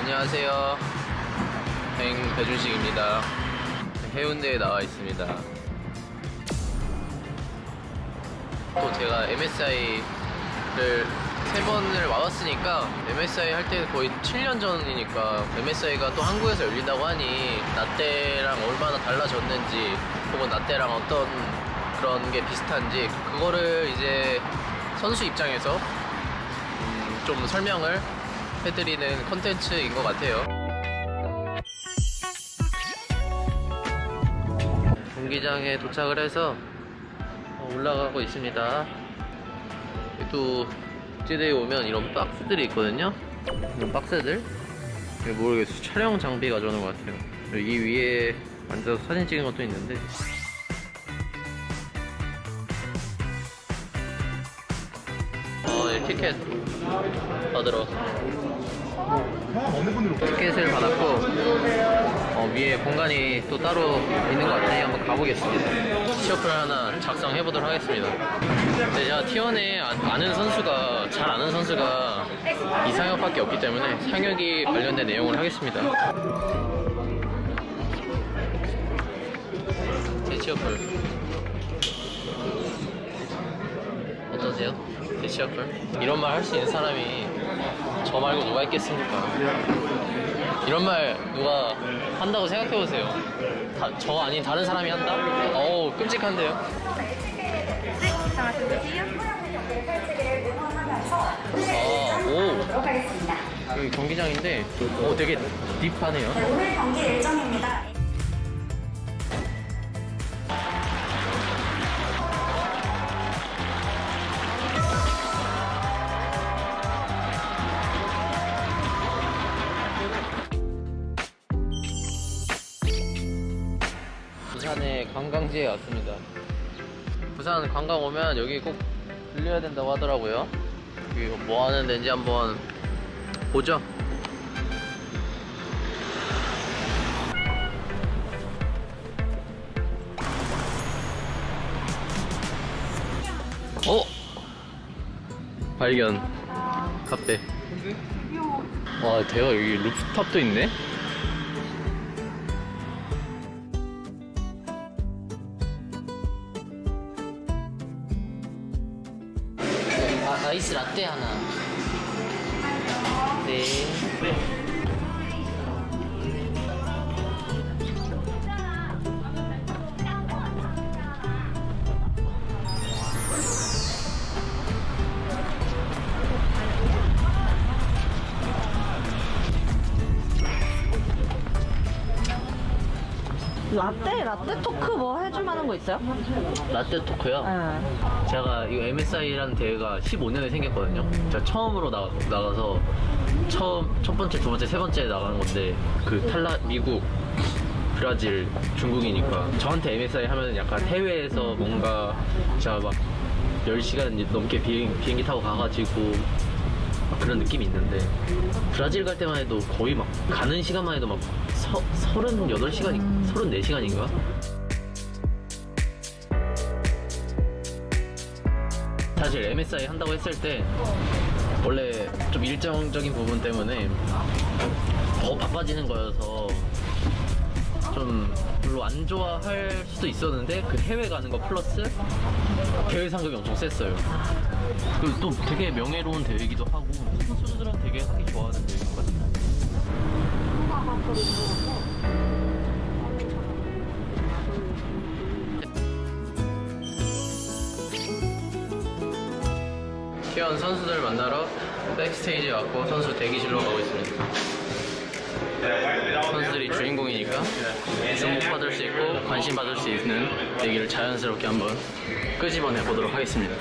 안녕하세요. 배준식입니다. 해운대에 나와 있습니다. 또 제가 MSI를 3번을 와봤으니까 MSI 할 때 거의 7년 전이니까 MSI가 또 한국에서 열린다고 하니 나 때랑 얼마나 달라졌는지 혹은 나 때랑 어떤 그런 게 비슷한지 그거를 이제 선수 입장에서 좀 설명을 해드리는 컨텐츠인 것 같아요. 경기장에 도착을 해서 올라가고 있습니다. 또 국제대회 오면 이런 박스들이 있거든요. 이런 박스들 모르겠어요. 촬영 장비 가져오는 것 같아요. 이 위에 앉아서 사진 찍은 것도 있는데 티켓 받으러 티켓을 받았고 위에 공간이 또 따로 있는 것 같으니 한번 가보겠습니다. 시어플 하나 작성해보도록 하겠습니다. 근데 제가 T1에 잘 아는 선수가 이상혁밖에 없기 때문에 상혁이 관련된 내용을 하겠습니다. 대시어플 어떠세요? 대시어플? 이런 말 할 수 있는 사람이 저 말고 누가 있겠습니까? 이런 말 누가 한다고 생각해보세요. 저 아닌 다른 사람이 한다? 어우 끔찍한데요? 여기 경기장인데 되게 딥하네요. 오늘 경기 일정입니다. 부산의 관광지에 왔습니다. 부산 관광 오면 여기 꼭 들려야 된다고 하더라고요. 여기 뭐 하는 데인지 한번 보죠. 발견 카페. 와 대박, 여기 루프탑도 있네. 아이스 라떼 하나. 네. 라떼 토크 뭐 해줄 만한 거 있어요? 라떼 토크요? 네. 제가 이거 MSI라는 대회가 15년에 생겼거든요. 제가 처음으로 나가서 첫 번째, 두 번째, 세 번째 나가는 건데 미국, 브라질, 중국이니까 저한테 MSI 하면 약간 해외에서 뭔가 제가 막 10시간 넘게 비행기 타고 가가지고 그런 느낌이 있는데 브라질 갈 때만 해도 거의 막 가는 시간만 해도 막 38시간, 34시간인가? 사실 MSI 한다고 했을 때 원래 좀 일정적인 부분 때문에 더 바빠지는 거여서 좀 별로 안 좋아할 수도 있었는데 그 해외 가는 거 플러스 대회 상금이 엄청 셌어요. 그리고 또 되게 명예로운 대회이기도 하고 선수들은 되게 하기 좋아하는 대회인 것 같아요. T1 선수들 만나러 백스테이지에 왔고 선수 대기실로 가고 있습니다. 선수들이 주인공이니까 주목받을 수 있고 관심받을 수 있는 얘기를 자연스럽게 한번 끄집어내 보도록 하겠습니다.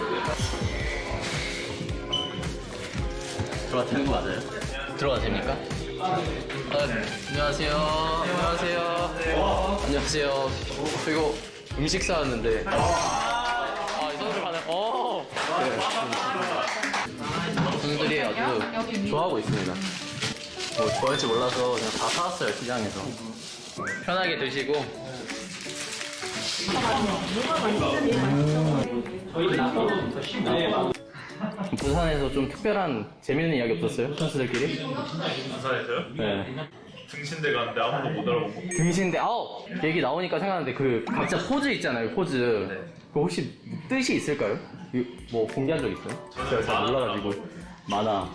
들어가도 되는 거 맞아요? 들어가도 됩니까? 안녕하세요. 안녕하세요. 안녕하세요. 저 이거 음식 사왔는데 이 선수 가네. 선수들이 아주 좋아하고 있습니다. 뭐 좋아할지 몰라서 그냥 다 사왔어요. 시장에서 편하게 드시고. 저희 나서도 더 쉽네요. 부산에서 좀 특별한 재밌는 이야기 없었어요? 선수들끼리? 부산에서요? 네. 등신대 가는데 아무도 못 알아보고. 등신대, 얘기 나오니까 생각나는데 그 각자 포즈 있잖아요, 포즈. 그거 혹시 뜻이 있을까요? 뭐 공개한 적 있어요? 제가 잘 몰라가지고. 만화.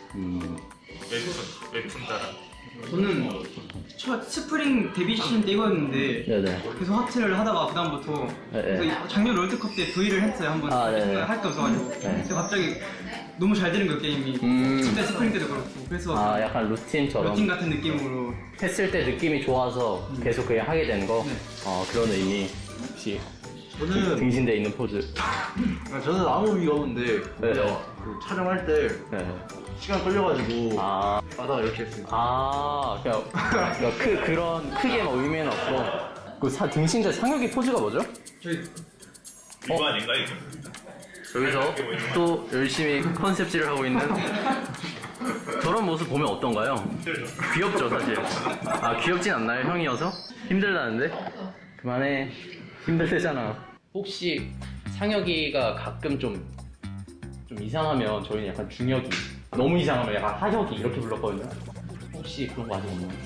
웹툰 따라. 저는 첫 스프링 데뷔 시즌 때 이거였는데 네네. 계속 하트를 하다가 그다음부터 네, 그래서 작년 롤드컵 때 V를 했어요 한번. 아, 네네. 할 게 없어가지고 네. 근데 갑자기 너무 잘 되는 거예요 게임이. 그때 스프링 때도 그렇고 그래서 약간 루틴처럼. 루틴 같은 느낌으로 했을 때 느낌이 좋아서 계속 그냥 하게 되는 거? 네. 그런 의미. 혹시 저는 등신대에 있는 포즈. 저는 아무 의미가 없는데 네. 그 촬영할 때 네. 시간 끌려가지고 아, 가다가 이렇게 했어요. 그냥 그런 크게 뭐 의미는 없고. 그 등신대 상혁이 포즈가 뭐죠? 이거 아닌가 이거? 여기서 또 열심히 컨셉질을 하고 있는 저런 모습 보면 어떤가요? 힘들죠. 귀엽죠 사실. 귀엽진 않나요? 형이어서? 힘들다는데? 그만해. 힘들대잖아. 혹시 상혁이가 가끔 좀 이상하면 저희는 약간 중혁이, 너무 이상하면 약간 하혁이 이렇게 불렀거든요. 혹시 그런 거 아직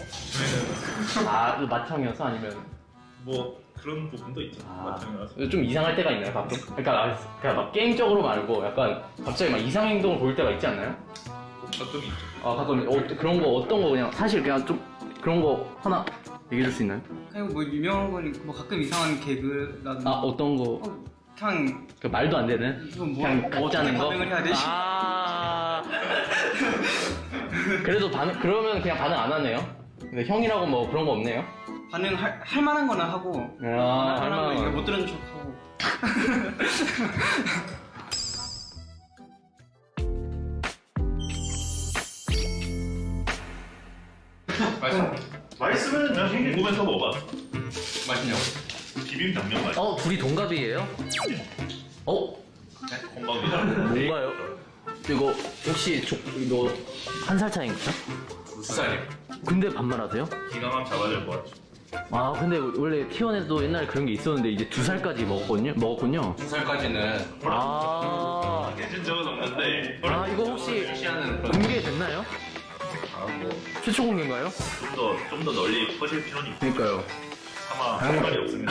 없나요? 마청이어서 아니면 뭐 그런 부분도 있죠. 마찬가지. 좀 이상할 때가 있나요 가끔? 그러니까 막 게임적으로 말고 약간 갑자기 막 이상 행동을 보일 때가 있지 않나요? 가끔 있죠. 가끔 그런 거 어떤 거 그냥 사실 그냥 좀 그런 거 하나 얘기해 줄 수 있나요? 그냥 뭐 유명한 거니 뭐 가끔 이상한 개그라든지 어떤 거? 그냥 그 말도 안 되는? 이건 뭐 그냥 어떻게 가짜는 거? 반응을 해야 되지? 그래도 그러면 그냥 반응 안 하네요. 근데 형이라고 뭐 그런 거 없네요. 반응할 만한 거는 하고 할 만한 거 이거 못 들은 척하고. 맛있으면 그냥 궁금해서 먹어봤어. 맛있냐고? 비빔 당면 맛있어. 둘이 동갑이에요? 건강이다. 뭔가요? 이거 혹시 이거 한 살 차이인가요? 2살이요. 근데 반말하세요? 기강함 잡아야 될 것 같죠. 근데 원래 T1에도 옛날에 그런 게 있었는데 이제 2살까지 먹었군요? 2살까지는 깨진 적은 없는데 이거 혹시 시하는 그런 공개됐나요? 최초 공개인가요? 좀 더 널리 퍼질 필요는 있고 그러니까요. 아마 상관이 없습니다.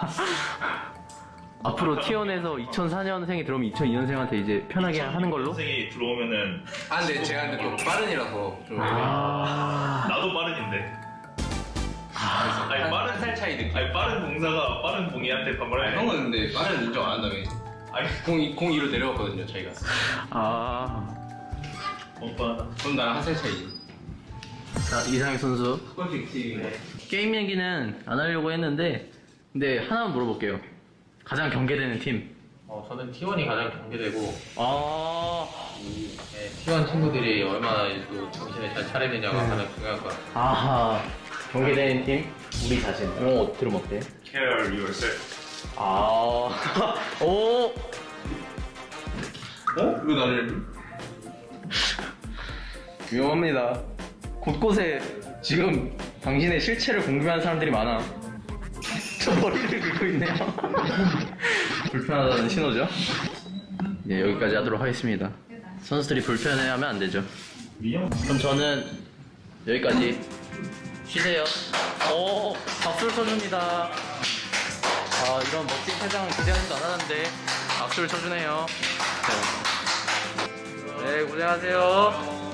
앞으로 T1에서 2004년생이 들어오면 2002년생한테 이제 편하게 하는 걸로? 선생이 들어오면은 근데 제가 근데 또 빠른이라서 좀 나도 빠른인데. 아니 빠른 살 차이 느낌. 아니 빠른 동사가 빠른 동이한테 반말해. 형은 근데 빠른 인정 안 한다며. 아니 02로 내려왔거든요 저희가. 뻔뻔하다. 그럼 나랑 한 살 차이. 자, 이상혁 선수. 게임 얘기는 안 하려고 했는데, 근데 하나만 물어볼게요. 가장 경계되는 팀. 저는 T1이 가장 경계되고 T1 친구들이 얼마나 또 정신을 잘 차리느냐가 가장 중요할 것 같아요. 경계되는 팀? 우리 자신. 이런 거 들으면 어때요? Care yourself. 왜 나를? 위험합니다. 곳곳에 지금 당신의 실체를 궁금해하는 사람들이 많아. 저 머리를 긁고 있네요. 불편하다는 신호죠? 네, 여기까지 하도록 하겠습니다. 선수들이 불편해하면 안 되죠. 그럼 저는 여기까지. 쉬세요. 박수를 쳐줍니다. 이런 멋진 세상을 기대하지도 않았는데 박수를 쳐주네요. 네, 고생하세요.